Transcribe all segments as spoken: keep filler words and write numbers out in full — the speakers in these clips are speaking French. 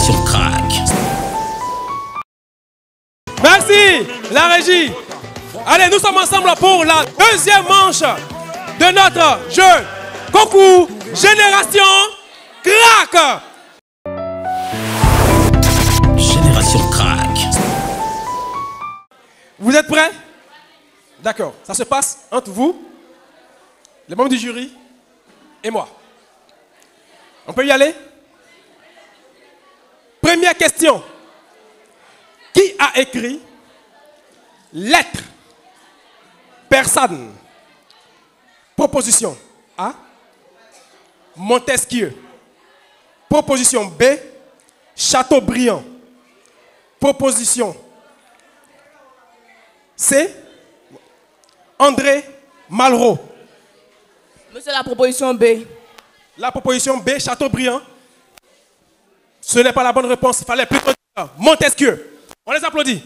Génération Crack. Merci, la régie. Allez, nous sommes ensemble pour la deuxième manche de notre jeu concours Génération Crack. Génération Crack. Vous êtes prêts? D'accord. Ça se passe entre vous, les membres du jury et moi. On peut y aller? Première question. Qui a écrit lettre, personne, proposition A, Montesquieu, proposition B, Chateaubriand, proposition C, André Malraux. Monsieur, la proposition B. La proposition B, Chateaubriand. Ce n'est pas la bonne réponse. Il fallait plutôt dire Montesquieu. On les applaudit.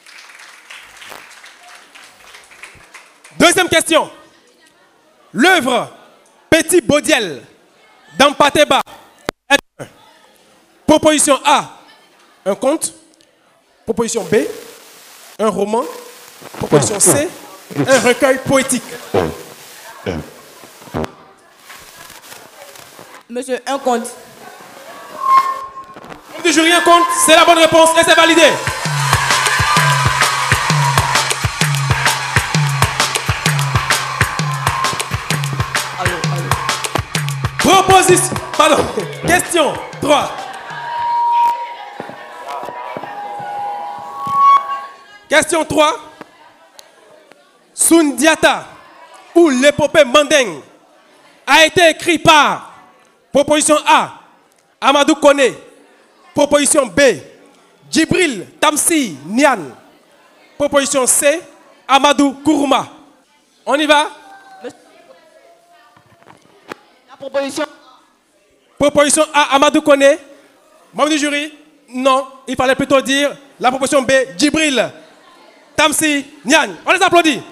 Deuxième question. L'œuvre Petit Baudiel dans Patéba est un. Proposition A, un conte. Proposition B, un roman. Proposition C, un recueil poétique. Monsieur, un conte. Du jury, un conte, c'est la bonne réponse et c'est validé. Allô, allô. Proposition, pardon, question trois. Question trois. Sundiata ou l'épopée Mandeng a été écrit par proposition A, Amadou Koné. Proposition B, Djibril Tamsi Nian. Proposition C, Amadou Kourouma. On y va? La proposition. Proposition A, Amadou Koné. Membre du jury? Non, il fallait plutôt dire la proposition B, Djibril Tamsi Nian. On les applaudit.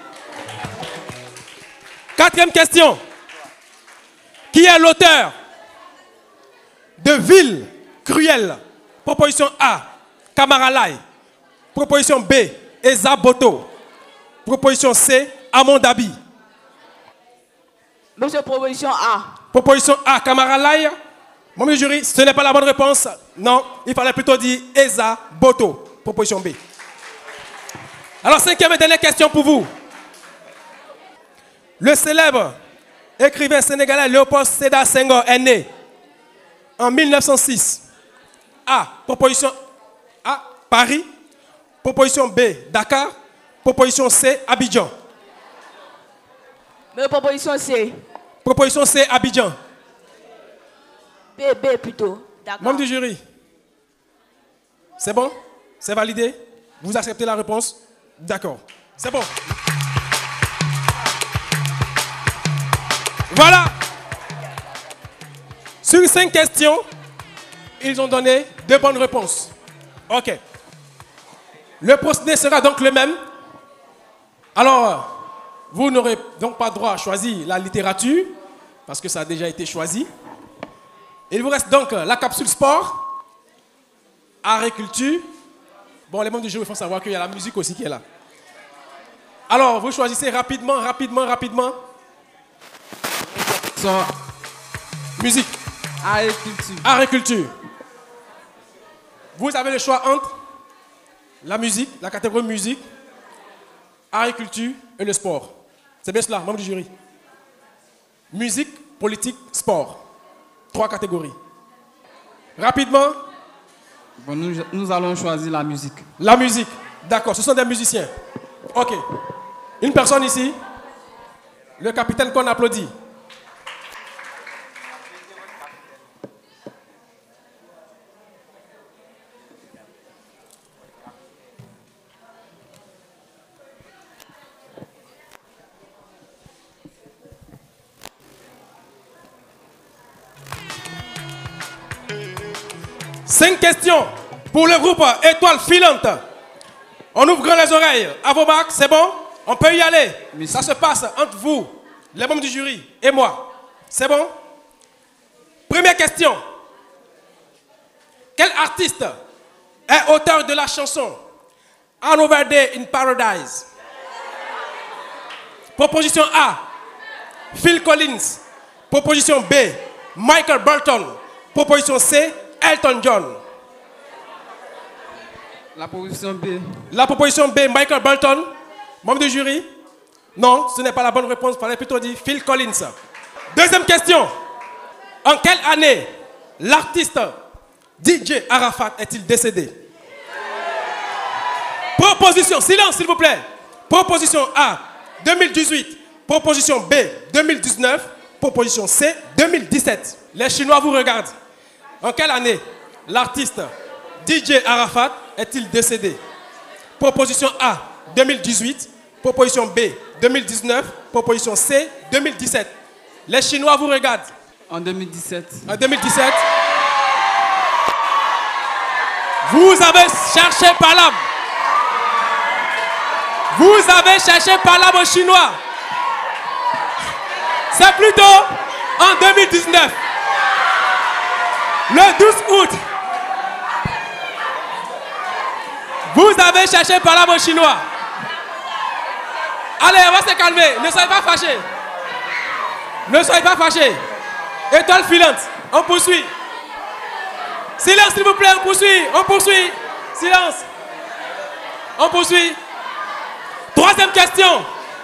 Quatrième question. Qui est l'auteur de Ville Cruelle? Proposition A, Kamaralai. Proposition B, Eza Boto. Proposition C, Amondabi. Monsieur, proposition A. Proposition A, Kamaralai. Mon jury, ce n'est pas la bonne réponse. Non, il fallait plutôt dire Eza Boto. Proposition B. Alors, cinquième et dernière question pour vous. Le célèbre écrivain sénégalais Léopold Sédar Senghor est né en mille neuf cent six. A, proposition A, Paris. Proposition B, Dakar. Proposition C, Abidjan. Mais proposition C. Proposition C, Abidjan. B, B plutôt. D'accord. Membre du jury. C'est bon? C'est validé? Vous acceptez la réponse? D'accord. C'est bon. Voilà. Sur cinq questions, ils ont donné deux bonnes réponses. OK. Le procédé sera donc le même. Alors, vous n'aurez donc pas droit à choisir la littérature, parce que ça a déjà été choisi. Il vous reste donc la capsule sport, art et culture. Bon, les membres du jury font savoir qu'il y a la musique aussi qui est là. Alors, vous choisissez rapidement, rapidement, rapidement. So, Musique. art et culture. Art et culture. Vous avez le choix entre la musique, la catégorie musique, art et culture et le sport. C'est bien cela, membre du jury. Musique, politique, sport. Trois catégories. Rapidement. Bon, nous, nous allons choisir la musique. La musique. D'accord, ce sont des musiciens. OK. Une personne ici. Le capitaine qu'on applaudit. Cinq questions pour le groupe Étoile Filante. On ouvre grand les oreilles. À vos bacs, c'est bon? On peut y aller. Ça se passe entre vous, les membres du jury, et moi. C'est bon? Première question. Quel artiste est auteur de la chanson Another Day in Paradise? Proposition A, Phil Collins. Proposition B, Michael Bolton. Proposition C, Elton John. La proposition B. La proposition B, Michael Bolton. Membre du jury? Non, ce n'est pas la bonne réponse. Il fallait plutôt dire Phil Collins. Deuxième question. En quelle année l'artiste D J Arafat est-il décédé? Proposition, silence s'il vous plaît. Proposition A, deux mille dix-huit. Proposition B, deux mille dix-neuf. Proposition C, deux mille dix-sept. Les Chinois vous regardent. En quelle année l'artiste D J Arafat est-il décédé? Proposition A, deux mille dix-huit. Proposition B, deux mille dix-neuf. Proposition C, deux mille dix-sept. Les Chinois vous regardent. En deux mille dix-sept. En deux mille dix-sept. Vous avez cherché palabre. Vous avez cherché palabre chinois. C'est plutôt en deux mille dix-neuf. Le douze août. Vous avez cherché palabre chinois. Allez, on va se calmer. Ne soyez pas fâchés. Ne soyez pas fâchés. Étoile filante. On poursuit. Silence, s'il vous plaît. On poursuit. On poursuit. Silence. On poursuit. Troisième question.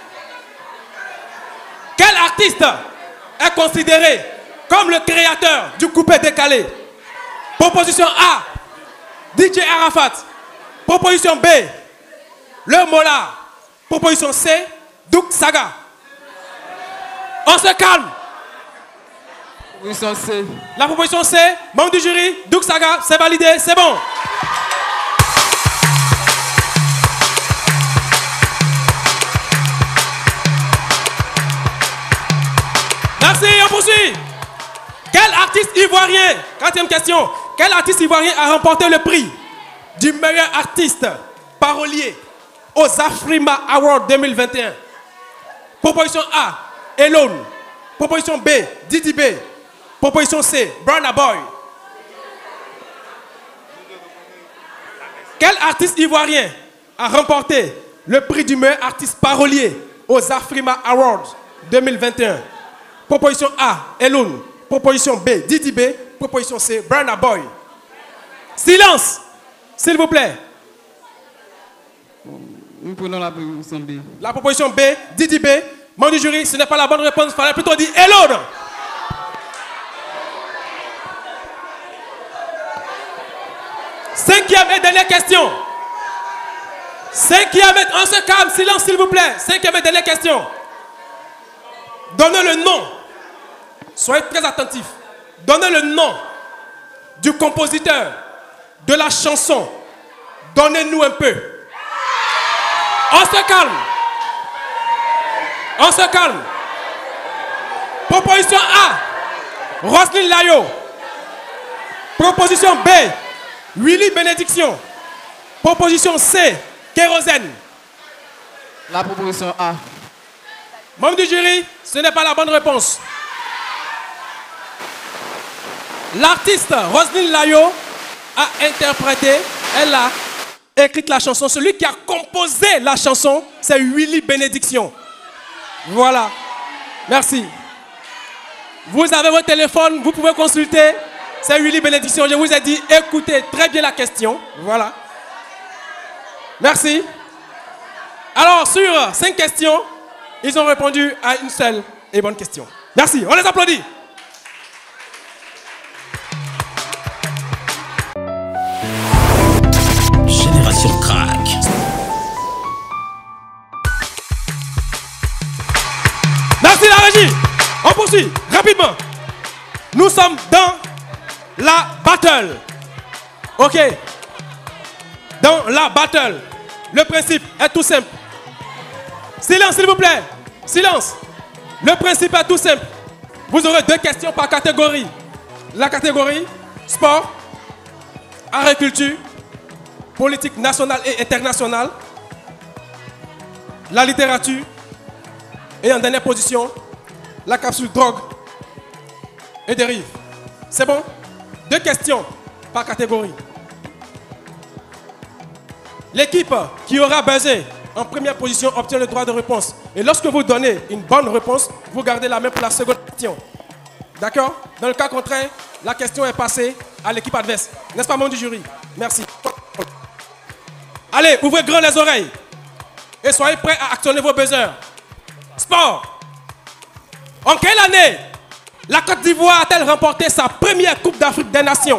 Quel artiste est considéré comme le créateur du coupé décalé? Proposition A, D J Arafat. Proposition B, Le Mola. Proposition C, Douk Saga. On se calme. Proposition C. La proposition C, membre du jury, Douk Saga, c'est validé, c'est bon. Merci, on poursuit. Quel artiste ivoirien, quatrième question, quel artiste ivoirien a remporté le prix du meilleur artiste parolier aux Afrima Awards deux mille vingt et un? Proposition A, Elone. Proposition B, Didi B. Proposition C, Burna Boy. Quel artiste ivoirien a remporté le prix du meilleur artiste parolier aux Afrima Awards deux mille vingt et un? Proposition A, Elone. Proposition B, Didi B. Proposition C, Burna Boy. Silence, s'il vous plaît. Nous prenons la proposition B. La proposition B, Didi B. Membre du jury, ce n'est pas la bonne réponse. Il fallait plutôt dire Elone. Cinquième et dernière question. Cinquième et... On se calme, silence s'il vous plaît. Cinquième et dernière question. Donnez le nom. Soyez très attentifs. Donnez le nom du compositeur de la chanson. Donnez-nous un peu. On se calme. On se calme. Proposition A, Roselyne Layo. Proposition B, Willy Bénédiction. Proposition C, Kérosène. La proposition A. Membre du jury, ce n'est pas la bonne réponse. L'artiste Roselyne Layo a interprété, elle a écrit la chanson. Celui qui a composé la chanson, c'est Willy Bénédiction. Voilà. Merci. Vous avez votre téléphone, vous pouvez consulter. C'est Willy Bénédiction. Je vous ai dit, écoutez très bien la question. Voilà. Merci. Alors, sur cinq questions, ils ont répondu à une seule et bonne question. Merci. On les applaudit. Génération Crack. Merci la régie. On poursuit rapidement. Nous sommes dans la battle. Ok. Dans la battle. Le principe est tout simple. Silence s'il vous plaît. Silence. Le principe est tout simple. Vous aurez deux questions par catégorie. La catégorie sport, agriculture, politique nationale et internationale, la littérature et en dernière position, la capsule drogue et dérive. C'est bon? Deux questions par catégorie. L'équipe qui aura buzzé en première position obtient le droit de réponse. Et lorsque vous donnez une bonne réponse, vous gardez la main pour la seconde question. D'accord? Dans le cas contraire, la question est passée à l'équipe adverse. N'est-ce pas, membre du jury? Merci. Allez, ouvrez grand les oreilles. Et soyez prêts à actionner vos buzzers. Sport. En quelle année la Côte d'Ivoire a-t-elle remporté sa première Coupe d'Afrique des Nations?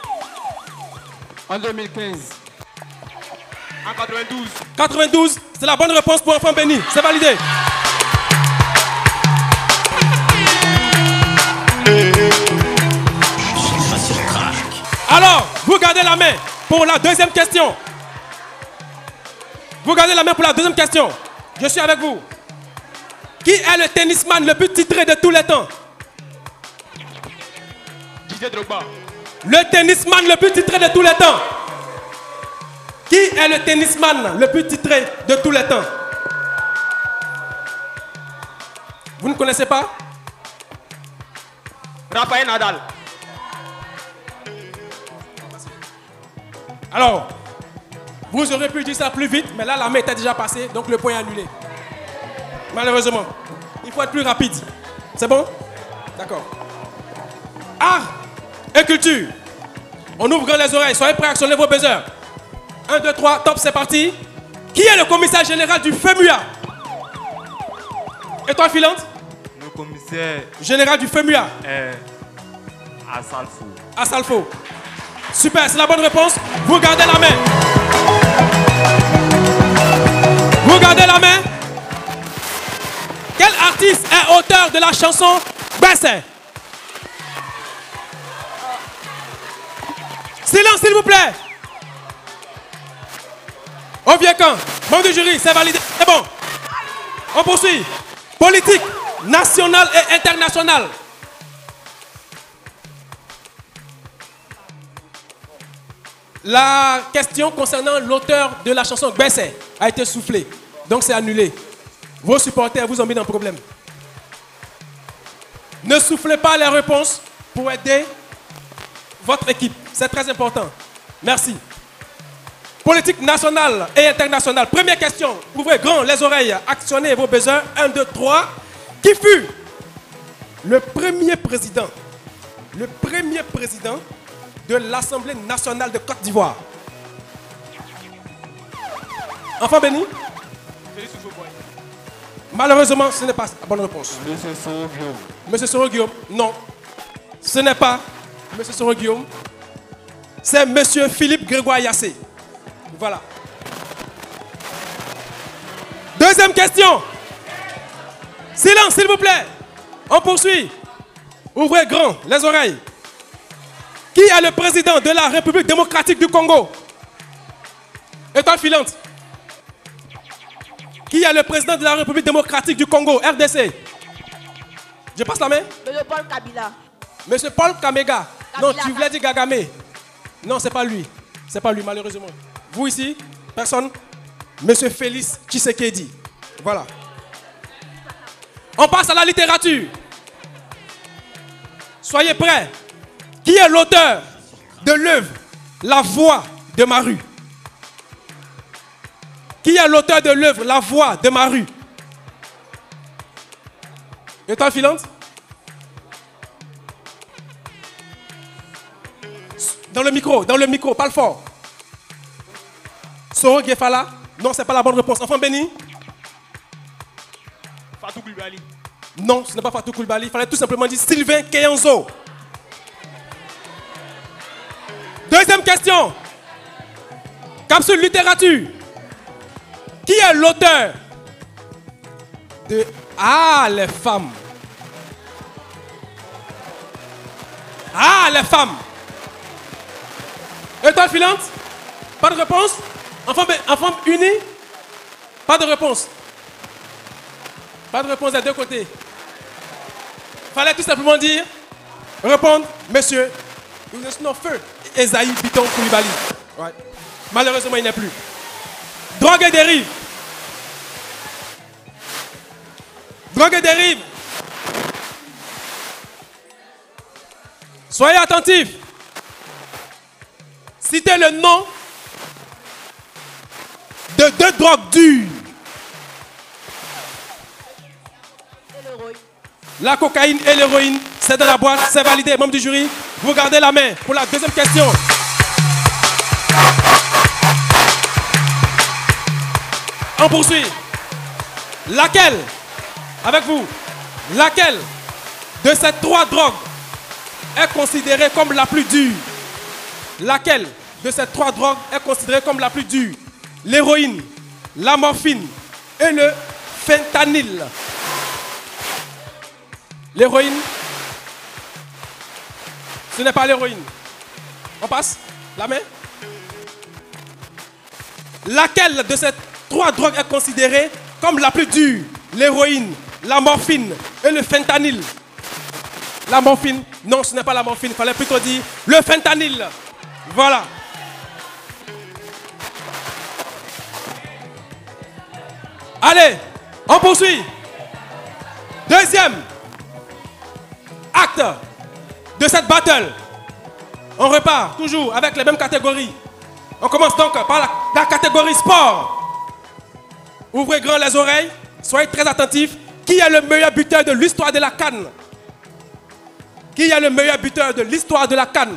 En deux mille quinze. En quatre-vingt-douze. quatre-vingt-douze, c'est la bonne réponse pour Enfant Béni. C'est validé. Génération Crack. Alors, vous gardez la main pour la deuxième question. Vous gardez la main pour la deuxième question. Je suis avec vous. Qui est le tennisman le plus titré de tous les temps? Didier Drogba. Le tennisman le plus titré de tous les temps. Qui est le tennisman le plus titré de tous les temps? Vous ne connaissez pas? Rafael Nadal. Alors, vous aurez pu dire ça plus vite, mais là, la main était déjà passée, donc le point est annulé. Malheureusement. Il faut être plus rapide. C'est bon? D'accord. Art et culture. On ouvre grand les oreilles. Soyez prêts à actionner vos buzzers. un, deux, trois, top, c'est parti. Qui est le commissaire général du FEMUA? Étoile filante? Le commissaire Général du FEMUA. est à Salfo. À Salfo. Super, c'est la bonne réponse. Vous gardez la main. Vous gardez la main. Quel artiste est auteur de la chanson Bessie? Silence, s'il vous plaît. Au vieux camp. Membre du jury, c'est validé. C'est bon. On poursuit. Politique nationale et internationale. La question concernant l'auteur de la chanson Bessie a été soufflée. Donc c'est annulé. Vos supporters vous ont mis dans le problème. Ne soufflez pas les réponses pour aider votre équipe. C'est très important. Merci. Politique nationale et internationale. Première question. Ouvrez grand les oreilles. Actionnez vos buzzers. un, deux, trois. Qui fut le premier président, le premier président de l'Assemblée nationale de Côte d'Ivoire? Enfant béni? Malheureusement, ce n'est pas la bonne réponse. Monsieur Soro Guillaume. Monsieur Soro Guillaume, non. Ce n'est pas Monsieur Soro Guillaume. C'est Monsieur Philippe Grégoire Yassé. Voilà. Deuxième question. Silence, s'il vous plaît. On poursuit. Ouvrez grand les oreilles. Qui est le président de la République démocratique du Congo? Étoile filante. Qui est le président de la République démocratique du Congo, R D C? Je passe la main. Monsieur Paul Kabila. Monsieur Paul Kamega. Kabila. Non, tu voulais dire Gagamé. Non, c'est pas lui. C'est pas lui, malheureusement. Vous ici, personne. Monsieur Félix Tshisekedi. Voilà. On passe à la littérature. Soyez prêts. Qui est l'auteur de l'œuvre La Voix de ma rue? Qui est l'auteur de l'œuvre La Voix de ma rue? Étoile filante? Dans le micro, dans le micro, parle fort. Soro Gefala? Non, c'est pas la bonne réponse. Enfant béni? Fatou Koulibaly. Non, ce n'est pas Fatou Koulibaly. Il fallait tout simplement dire Sylvain Keyanzo. Deuxième question. Capsule littérature. Qui est l'auteur de Ah, les femmes? Ah, les femmes. Étoile filante? Pas de réponse? Enfant, enfant uni? Pas de réponse. Pas de réponse des deux côtés. Fallait tout simplement dire, répondre, monsieur, nous sommes feu. Esaïe Biton Koulibaly. Ouais. Malheureusement, il n'est plus. Drogue et dérive. Drogue et dérive. Soyez attentifs. Citez le nom de deux drogues dures. La cocaïne et l'héroïne, c'est dans la boîte, c'est validé. Membre du jury, vous gardez la main pour la deuxième question. On poursuit. Laquelle, avec vous, laquelle de ces trois drogues est considérée comme la plus dure? Laquelle de ces trois drogues est considérée comme la plus dure? L'héroïne, la morphine et le fentanyl. L'héroïne, ce n'est pas l'héroïne. On passe la main. Laquelle de ces trois drogues est considérée comme la plus dure? L'héroïne, la morphine et le fentanyl. La morphine, non, ce n'est pas la morphine, il fallait plutôt dire le fentanyl. Voilà. Allez, on poursuit. Deuxième acte de cette battle. On repart toujours avec les mêmes catégories. On commence donc par la, la catégorie sport. Ouvrez grand les oreilles, soyez très attentifs. Qui est le meilleur buteur de l'histoire de la CAN? Qui est le meilleur buteur de l'histoire de la CAN?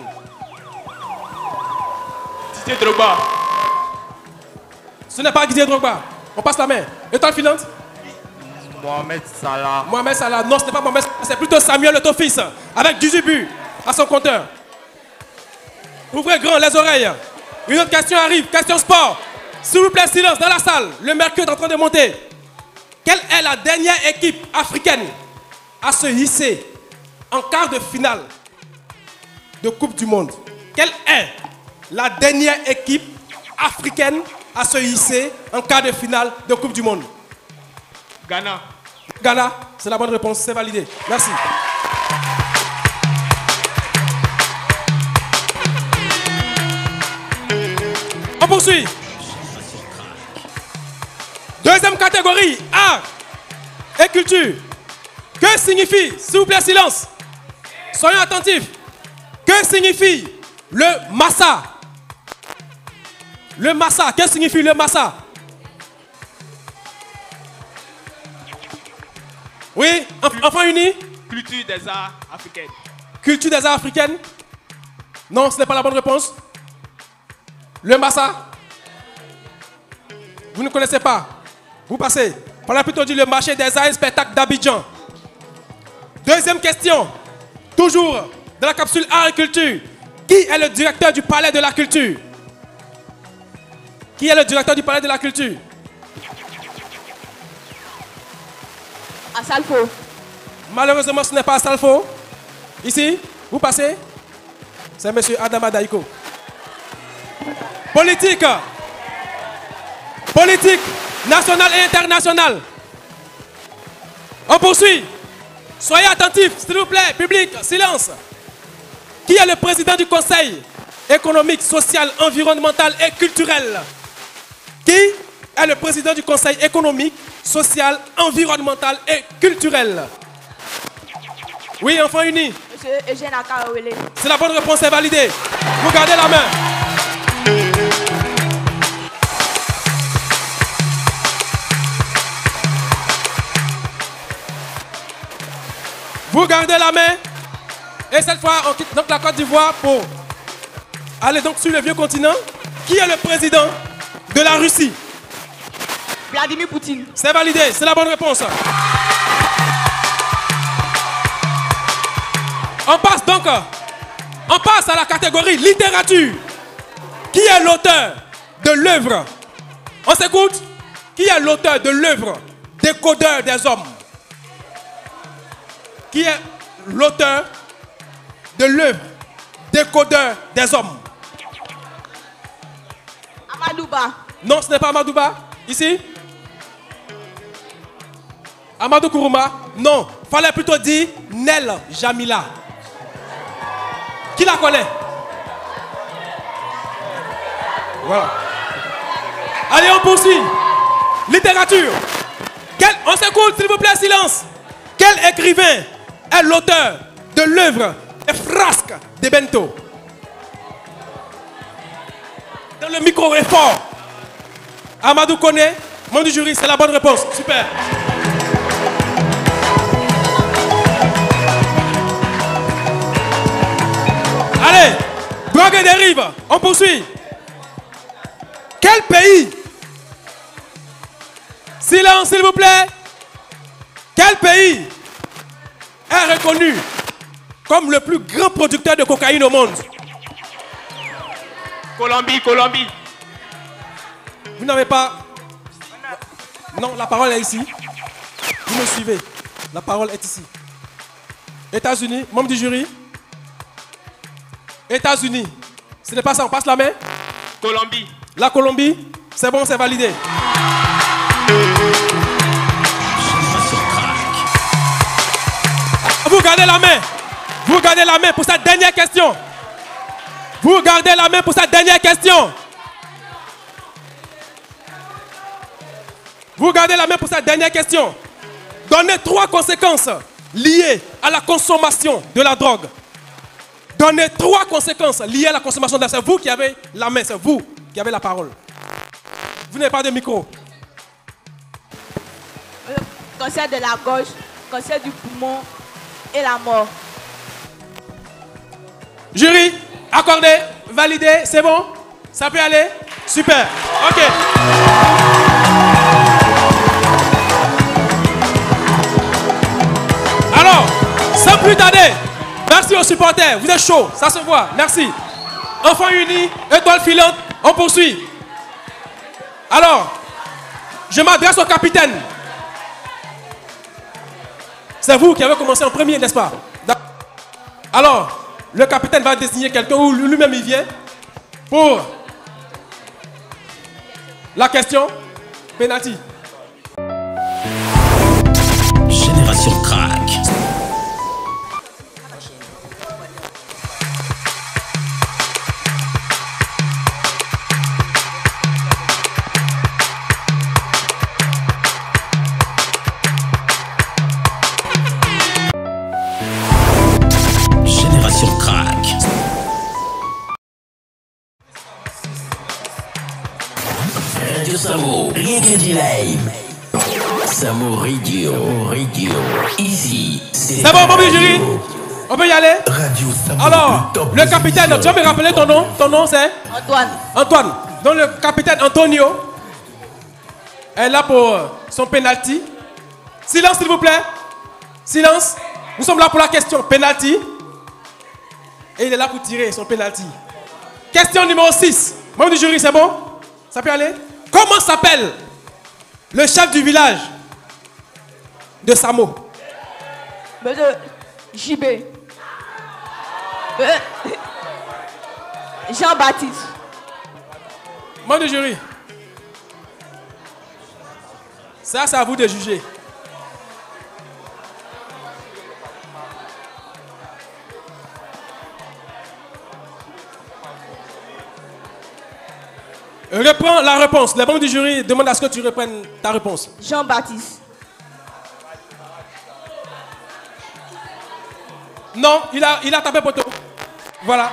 Didier Drogba. Ce n'est pas Didier Drogba. On passe la main. Étoile filante. Mohamed Salah. Mohamed Salah. Non, ce n'est pas Mohamed Salah. C'est plutôt Samuel Eto'o-Fils avec dix-huit buts à son compteur. Ouvrez grand les oreilles. Une autre question arrive. Question sport. S'il vous plaît, silence dans la salle. Le mercure est en train de monter. Quelle est la dernière équipe africaine à se hisser en quart de finale de Coupe du Monde? Quelle est la dernière équipe africaine à se hisser en quart de finale de Coupe du Monde? Ghana. Ghana, c'est la bonne réponse, c'est validé. Merci. On poursuit. Deuxième catégorie, art et culture. Que signifie, s'il vous plaît, silence. Soyons attentifs. Que signifie le massa? Le massa, que signifie le massa? Oui, enfants unis. Culture des arts africaines. Culture des arts africaines. Non, ce n'est pas la bonne réponse. Le massa. Vous ne connaissez pas. Vous passez. On a plutôt dit le marché des arts et spectacles d'Abidjan. Deuxième question. Toujours dans la capsule art et culture. Qui est le directeur du palais de la culture? Qui est le directeur du palais de la culture? Asalfo. Malheureusement, ce n'est pas Asalfo. Ici, vous passez. C'est M. Adama Daïko. Politique. Politique nationale et internationale. On poursuit. Soyez attentifs, s'il vous plaît. Public, silence. Qui est le président du Conseil économique, social, environnemental et culturel? Qui est le président du Conseil économique, social, environnemental et culturel? Oui, enfants unis. Monsieur Eugène Akarawele. C'est la bonne réponse, c'est validé. Vous gardez la main. Vous gardez la main. Et cette fois, on quitte donc la Côte d'Ivoire pour aller donc sur le vieux continent. Qui est le président de la Russie? Vladimir Poutine. C'est validé, c'est la bonne réponse. On passe donc, on passe à la catégorie littérature. Qui est l'auteur de l'œuvre? On s'écoute. Qui est l'auteur de l'œuvre Décodeur des hommes? Qui est l'auteur de l'œuvre Décodeur des hommes? Amadouba. Non, ce n'est pas Amadouba. Ici? Amadou Kourouma? Non. Fallait plutôt dire Nel Jamila. Qui la connaît? Voilà. Allez, on poursuit. Littérature. Quel... On s'écoute, s'il vous plaît, silence. Quel écrivain est l'auteur de l'œuvre des frasques de Bento? dans le micro est fort. Amadou Koné, membre du jury, c'est la bonne réponse. Super. Allez, drogue et dérive, on poursuit. Quel pays? Silence, s'il vous plaît. Quel pays est reconnu comme le plus grand producteur de cocaïne au monde? Colombie, Colombie. Vous n'avez pas... Non, la parole est ici. Vous me suivez. La parole est ici. États-Unis, membre du jury. États-Unis. Ce n'est pas ça, on passe la main. Colombie. La Colombie, c'est bon, c'est validé. Vous gardez la main. Vous gardez la main pour cette dernière question. Vous gardez la main pour cette dernière question. Vous gardez la main pour cette dernière question. Donnez trois conséquences liées à la consommation de la drogue. Donnez trois conséquences liées à la consommation de la drogue. C'est vous qui avez la main, c'est vous qui avez la parole. Vous n'avez pas de micro. Euh, cancer de la gorge, cancer du poumon et la mort. Jury, accordé, validé, c'est bon? Ça peut aller? Super, ok. Alors, sans plus tarder, merci aux supporters, vous êtes chauds, ça se voit, merci. Enfants unis, étoile filante, on poursuit. Alors, je m'adresse au capitaine. C'est vous qui avez commencé en premier, n'est-ce pas? Alors, le capitaine va désigner quelqu'un ou lui-même il vient pour la question penalty. Génération Crack. Génération Crack. Radio Samo, rien que du live. Samo Radio, Radio. Ici, c'est. C'est bon, bon, jury. On peut y aller? Radio Samo. Alors, le capitaine, tu vas me rappeler ton nom? Ton nom c'est? Antoine. Antoine. Donc le capitaine Antonio est là pour son penalty. Silence s'il vous plaît. Silence. Nous sommes là pour la question penalty. Et il est là pour tirer son penalty. Question numéro six. Membre du jury, c'est bon? Ça peut aller? Comment s'appelle le chef du village de Samo? Monsieur J B. Euh, Jean-Baptiste. Membre du jury. Ça, c'est à vous de juger. Reprends la réponse. Les membres du jury demandent à ce que tu reprennes ta réponse. Jean-Baptiste. Non, il a, il a tapé poteau. Voilà.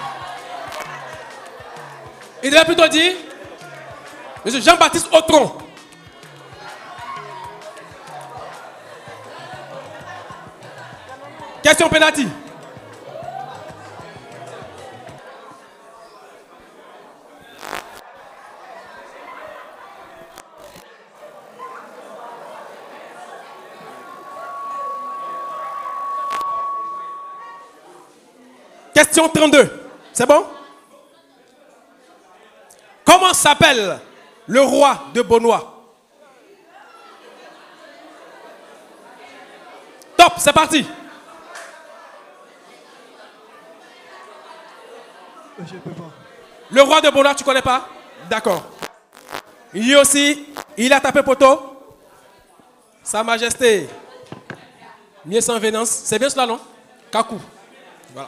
Il devait plutôt dire Monsieur Jean-Baptiste Autron. Question penalty. Question trente-deux. C'est bon? Comment s'appelle le roi de Beaunois? Top, c'est parti. Je peux pas. Le roi de Beaunois, tu connais pas? D'accord. Il y aussi, il a tapé poteau. Sa Majesté, mieux sans vénance. C'est bien cela, non? Kakou. Voilà.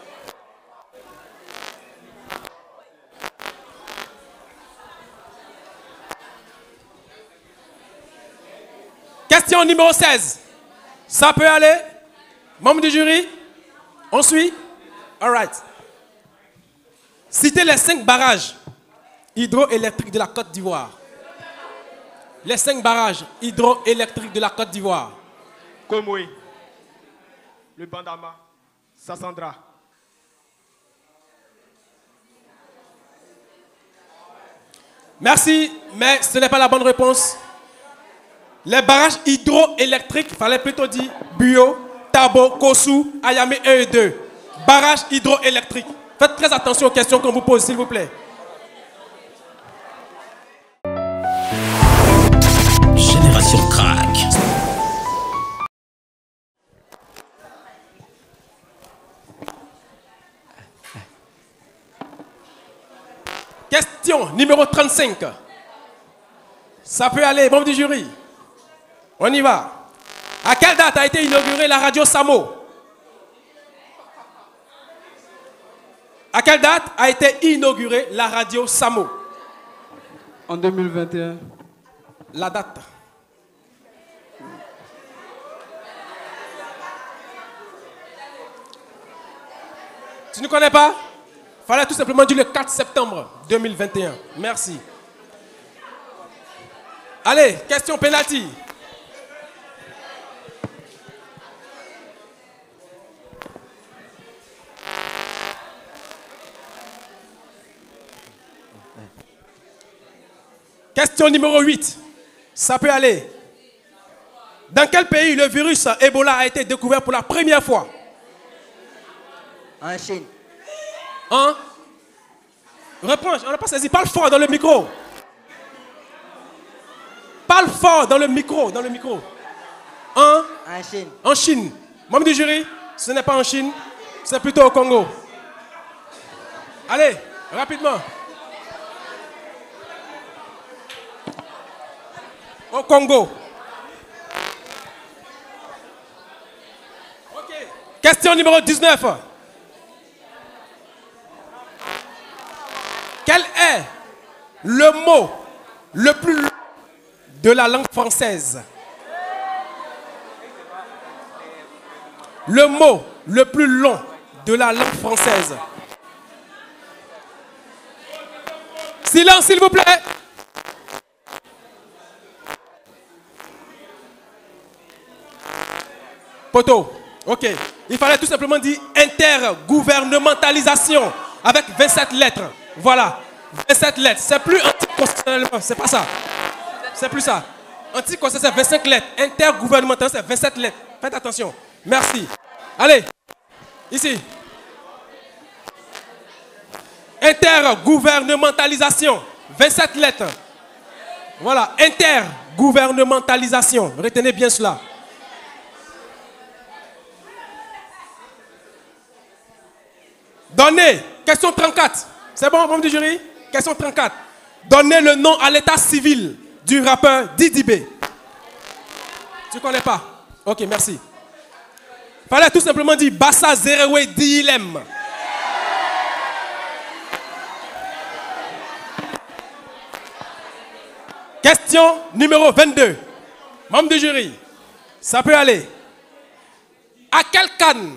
Question numéro seize. Ça peut aller? Membre du jury? On suit? All right. Citez les cinq barrages hydroélectriques de la Côte d'Ivoire. Les cinq barrages hydroélectriques de la Côte d'Ivoire. Komoé. Le Bandama. Sassandra. Merci, mais ce n'est pas la bonne réponse. Les barrages hydroélectriques, il fallait plutôt dire Buyo, Tabo, Kossou, Ayamé un et deux. Barrages hydroélectriques. Faites très attention aux questions qu'on vous pose, s'il vous plaît. Génération Crack. Question numéro trente-cinq. Ça peut aller, membre du jury. On y va. À quelle date a été inaugurée la radio Samo? À quelle date a été inaugurée la radio Samo? En deux mille vingt et un. La date. Tu ne connais pas? Fallait tout simplement dire le quatre septembre deux mille vingt et un. Merci. Allez, question penalty. Question numéro huit. Ça peut aller. Dans quel pays le virus Ebola a été découvert pour la première fois? En Chine. Hein? Réponds, on n'a pas saisi. Parle fort dans le micro. Parle fort dans le micro, dans le micro. Hein? En Chine. En Chine. Membre du jury, ce n'est pas en Chine, c'est plutôt au Congo. Allez, rapidement. Au Congo. Ok. Question numéro dix-neuf. Quel est le mot le plus long de la langue française? Le mot le plus long de la langue française. Silence, s'il vous plaît. Poto, ok. Il fallait tout simplement dire intergouvernementalisation avec vingt-sept lettres. Voilà, vingt-sept lettres. C'est plus anticonstitutionnellement, c'est pas ça. C'est plus ça. Anticonstitutionnel, c'est vingt-cinq lettres. Intergouvernemental, c'est vingt-sept lettres. Faites attention. Merci. Allez, ici. Intergouvernementalisation, vingt-sept lettres. Voilà, intergouvernementalisation. Retenez bien cela. Donnez, question trente-quatre. C'est bon, membre du jury? Question trente-quatre. Donnez le nom à l'état civil du rappeur Didi B. Tu ne connais pas? Ok, merci. Fallait tout simplement dire Bassa Zerewe Dilem. Question numéro vingt-deux. Membre du jury, ça peut aller. À quelle CAN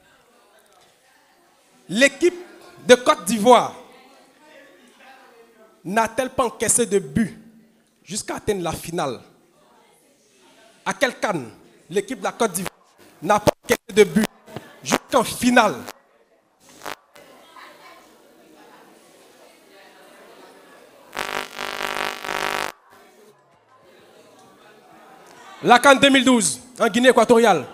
l'équipe de Côte d'Ivoire n'a-t-elle pas encaissé de but jusqu'à atteindre la finale? À quelle CAN l'équipe de la Côte d'Ivoire n'a pas encaissé de but jusqu'en finale? La CAN deux mille douze en Guinée équatoriale.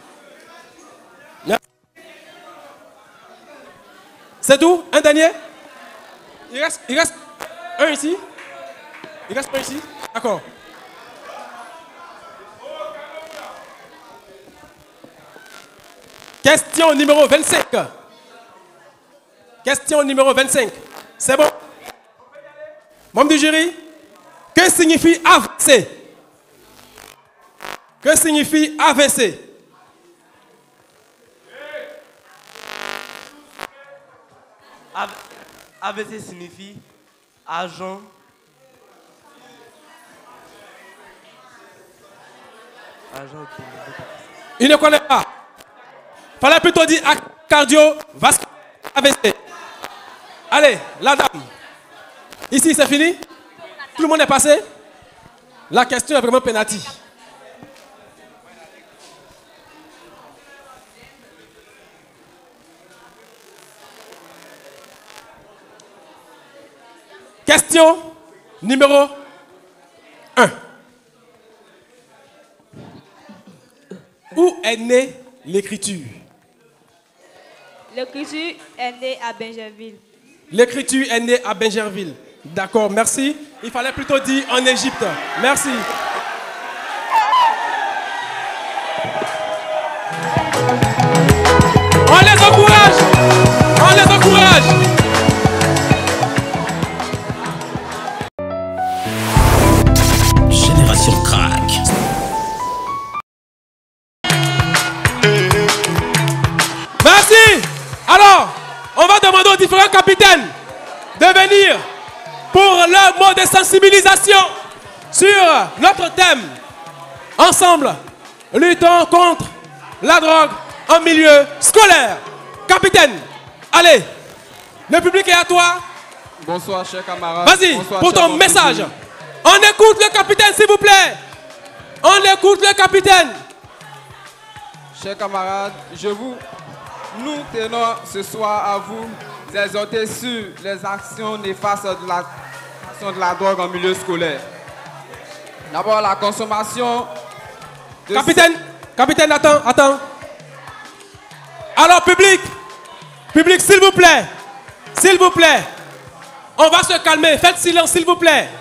C'est tout? Un dernier? Il reste, il reste un ici? Il reste un ici? D'accord. Question numéro vingt-cinq. Question numéro vingt-cinq. C'est bon? Membre du jury, que signifie A V C? Que signifie A V C? A V C signifie agent. Agent. Il ne connaît pas. Fallait plutôt dire cardiovasculaire A V C. Allez, la dame. Ici, c'est fini? Tout le monde est passé? La question est vraiment penalty. Question numéro un. Où est née l'écriture? L'écriture est née à Benjerville. L'écriture est née à Benjerville. D'accord, merci. Il fallait plutôt dire en Égypte. Merci. On les encourage. On les encourage. Génération Crack. Merci. Alors, on va demander aux différents capitaines de venir pour leur mot de sensibilisation sur notre thème. Ensemble, luttons contre la drogue en milieu scolaire. Capitaine, allez, le public est à toi. Bonsoir, chers camarades. Vas-y, Bonsoir, pour chers ton membres message. du jury. On écoute le capitaine, s'il vous plaît. On écoute le capitaine. Chers camarades, je vous, nous tenons ce soir à vous exhorter sur les actions néfastes de la, de la drogue en milieu scolaire. D'abord, la consommation de... Capitaine, capitaine, attends, attends. Alors, public, public, s'il vous plaît, s'il vous plaît, on va se calmer. Faites silence, s'il vous plaît.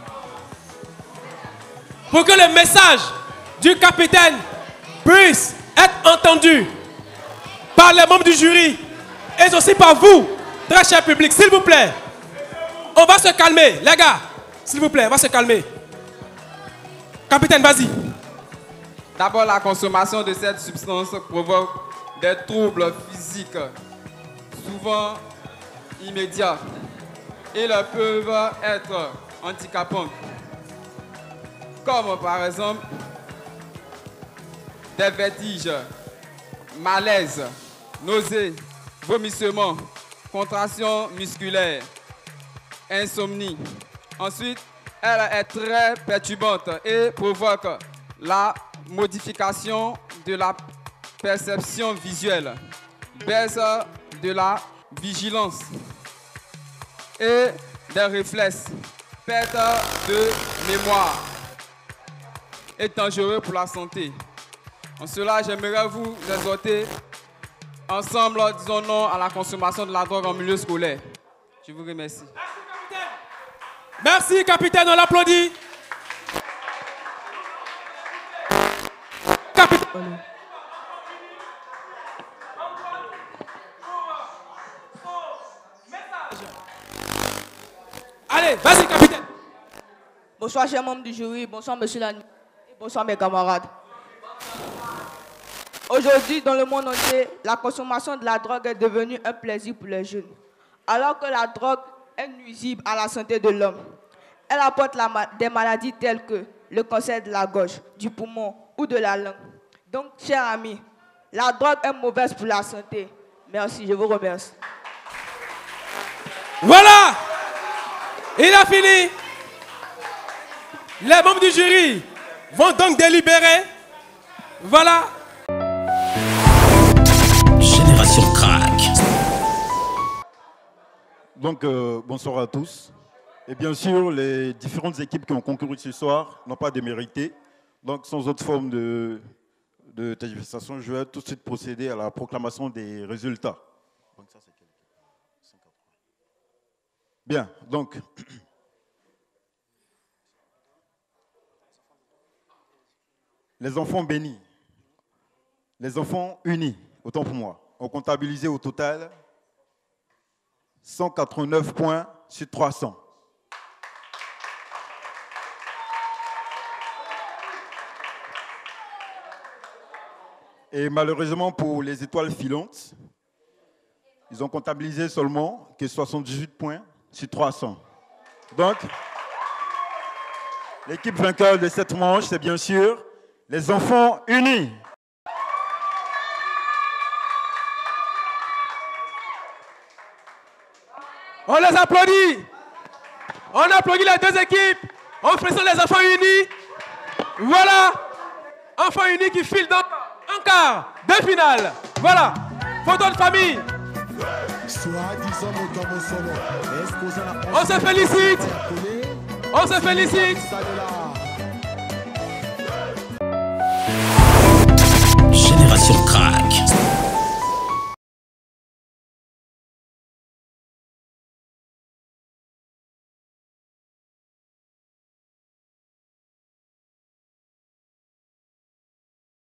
Pour que le message du capitaine puisse être entendu par les membres du jury et aussi par vous, très cher public, s'il vous plaît. On va se calmer, les gars, s'il vous plaît, on va se calmer. Capitaine, vas-y. D'abord, la consommation de cette substance provoque des troubles physiques, souvent immédiats. Ils peuvent être handicapants, comme par exemple des vertiges, malaise, nausées, vomissements, contractions musculaires, insomnie. Ensuite, elle est très perturbante et provoque la modification de la perception visuelle, baisse de la vigilance et des réflexes, perte de mémoire et dangereux pour la santé. En cela, j'aimerais vous exhorter ensemble, disons non à la consommation de la drogue en milieu scolaire. Je vous remercie. Merci, capitaine, on l'applaudit. Capitaine. Allez, vas-y, capitaine. Bonsoir, chers membres du jury. Bonsoir, monsieur l'administrateur. Bonsoir, mes camarades. Aujourd'hui, dans le monde entier, la consommation de la drogue est devenue un plaisir pour les jeunes. Alors que la drogue est nuisible à la santé de l'homme. Elle apporte la ma des maladies telles que le cancer de la gorge, du poumon ou de la langue. Donc, chers amis, la drogue est mauvaise pour la santé. Merci, je vous remercie. Voilà, il a fini. Les membres du jury vont donc délibérer. Voilà. Génération Crack. Donc, euh, bonsoir à tous. Et bien sûr, les différentes équipes qui ont concouru ce soir n'ont pas démérité. Donc, sans autre forme de, de tergiversation, je vais tout de suite procéder à la proclamation des résultats. Donc, ça, c'est quel? Bien, donc... Les enfants bénis, les enfants unis, autant pour moi, ont comptabilisé au total cent quatre-vingt-neuf points sur trois cents. Et malheureusement pour les étoiles filantes, ils ont comptabilisé seulement que soixante-dix-huit points sur trois cents. Donc, l'équipe vainqueur de cette manche, c'est bien sûr les enfants unis. On les applaudit. On applaudit les deux équipes. On présente les enfants unis. Voilà. Enfants unis qui filent dans un quart de finale. Voilà. Photo de famille. On se félicite. On se félicite. Génération Crack.